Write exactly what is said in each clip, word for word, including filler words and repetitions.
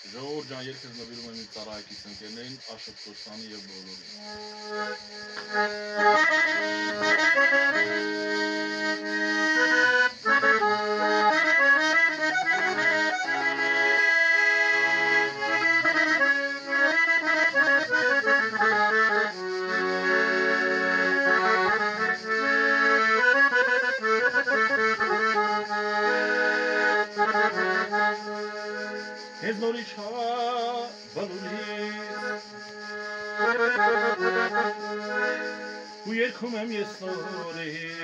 Ժողովուրդ ջան, երբ ես նվիրում եմ իմ ծառայակից ընկերներին, Աշոտ Կոստյանի եւ Հենց նորից բալուրից ու երգում եմ ես նորից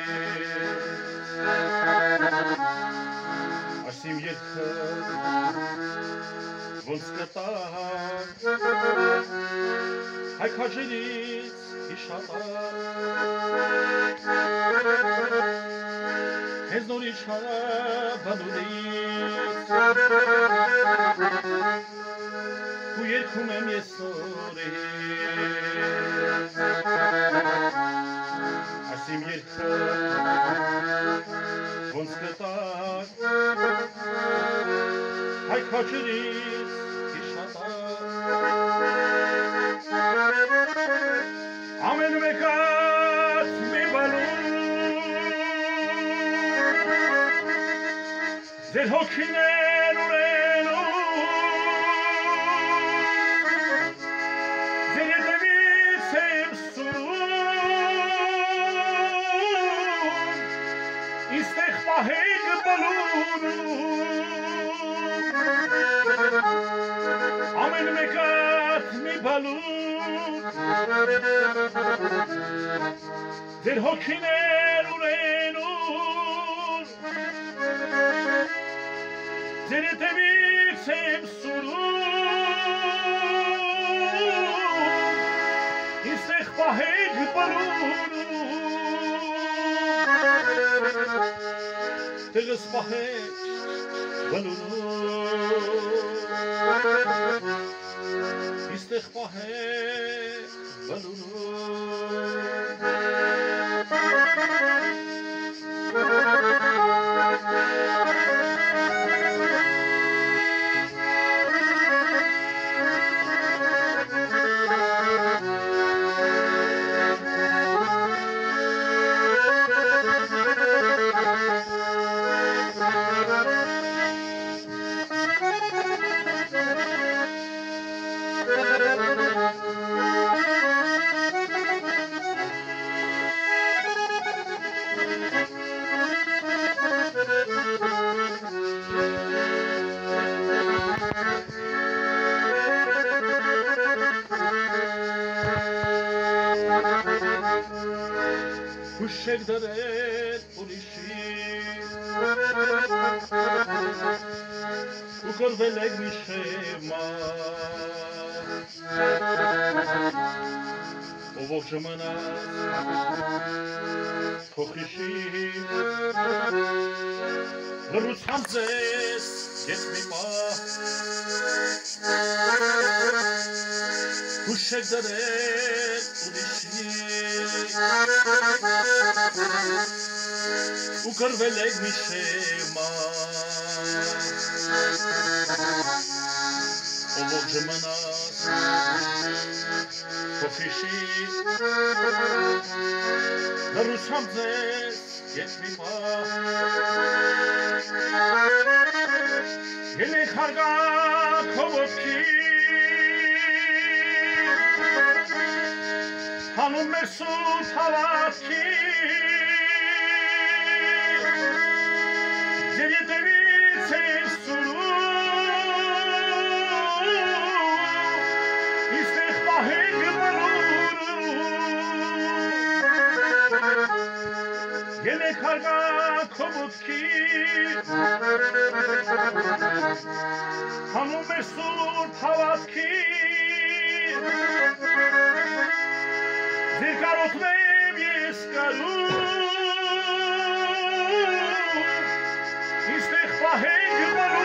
այս իմ երգը ոնց կտամ հայ քաջերից իշատամ հենց նորից բալուրից ու երգում եմ ես նորից այս իմ երգը ոնց կտամ հայ քաջերից իշատամ ամեն մեկած մի բալուն ձեր հոգիներ ուրենու ձեր ետևից եմ սուրում ինձ տեղ պահեք բալունում ամեն մեկատ մի բալուն ձեր հոգիներ ուրենու ձեր ետևից եմ սուրում ինձ տեղ պահեք բալունում տեղս պահեք բալունում ինձ տեղ պահեք Հուշեք դրել ուրիշի ու կրվել եք մի շեմա ով ով ժամանակ փոխիշի լրուցամ ձեզ ես մի պահ հուշեք դրել ուրիշի ու կրվել եք մի շեմա ով ով ժամանակ փոխիշի լրուցամ ձեզ ես մի պահ ելեք հարգանք հովոտքի հանուն մեր սուրբ հավատքի ձեր ետևից եմ սուրում ինձ տեղ պահեք բալունում ելեք հարգանք հովոտքի հանուն մեր սուրբ հավատքի ձեր կարոտնեմ ես կարում ինձ տեղ պահեք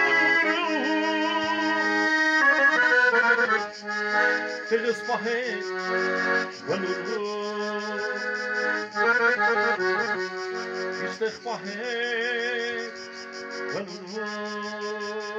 բալունում տեղս պահեք բալունում ինձ տեղ պահեք բալունում